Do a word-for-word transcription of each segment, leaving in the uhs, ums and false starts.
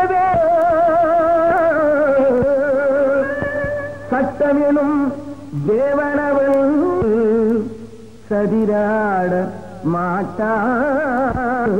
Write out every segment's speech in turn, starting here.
வென்றவே சட்டமெனும் தேவனவள் சதிராட மாட்டாள்.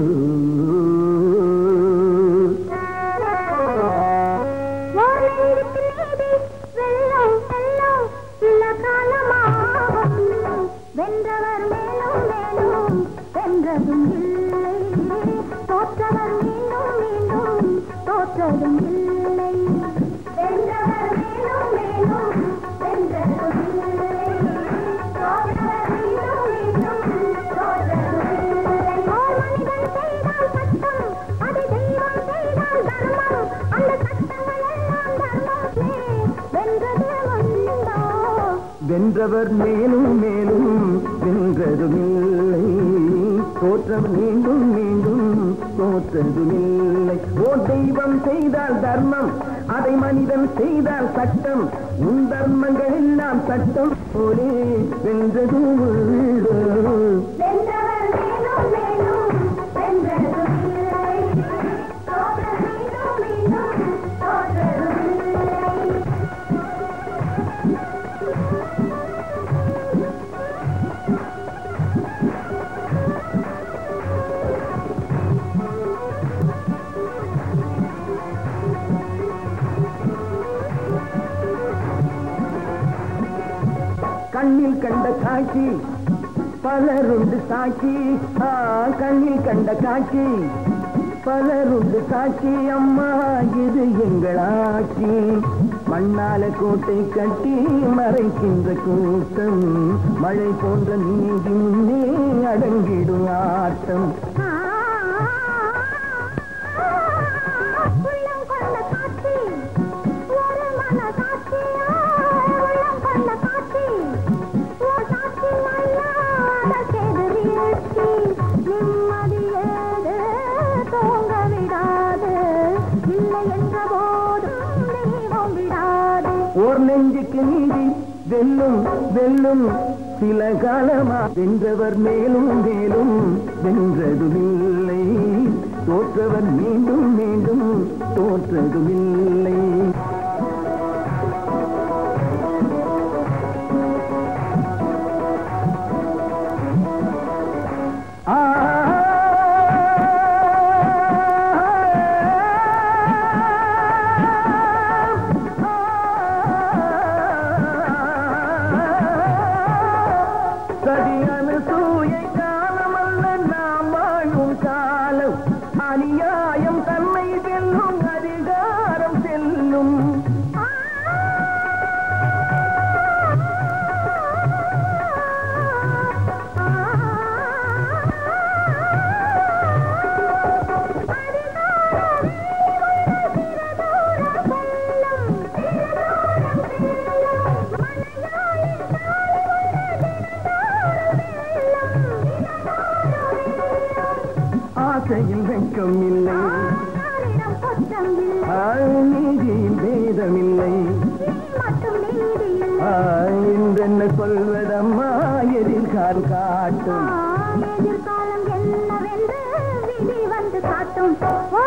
வென்றவர் மேலும் மேலும் வென்றதும் இல்லை, தோற்றவர் மீண்டும் மீண்டும் தோற்றதும் இல்லை. வென்றவர் மேலும் மேலும் வென்றதும் இல்லை, தோற்றவர் மீண்டும் மீண்டும் தோற்றதும் இல்லை. ஓர் மனிதன் செய்தால் சட்டம், அது தெய்வம் செய்தால் தர்மம். அந்த சட்டங்கள் எல்லாம் தர்மமே வென்றது வந்தோ. வென்றவர் மேலும் மேலும் வென்றதுமில்லை, தோற்றம் மீண்டும் மீண்டும் தோற்றதுமில்லை. ஓ தெய்வம் செய்தால் தர்மம், அதை மனிதன் செய்தால் சட்டம். உன் தர்மங்கள் எல்லாம் சட்டம் போலே வென்றதும் வென்றவர் மேலும் மேலும் வென்றதுமில்லை, தோற்றம் மீண்டும் மீண்டும் தோற்றதுமில்லை. கண்ணில் கண்ட காட்சி பலருண்டு சாட்சி. ஆ கண்ணில் கண்ட காட்சி பலருண்டு சாட்சி. அம்மா இது எங்கள் ஆட்சி. மண்ணால கோட்டை கட்டி மறைக்கின்ற கூட்டம், மழை போன்ற நீதி முன்னே அடங்கிடும் ஆட்டம். ஓர் நெஞ்சுக்கு நீதி வெல்லும் வெல்லும் சில காலமா. வென்றவர் மேலும் மேலும் வென்றதுமில்லை, தோற்றவர் மீண்டும் மீண்டும் தோற்றதுமில்லை. சரியான சூயை காலமல்ல நாம் வாழும் காலம். அநியாயம் தன்னை வெல்லும், அதிகாரம் செல்லும். ஆசையில் வெட்கம் இல்லை, நீதியில் பேதமில்லை. இன்றென்ன சொல்வதம்மா எதிர்காலம் காட்டும். எதிர்காலம் என்னவென்று விதி வந்து காட்டும்.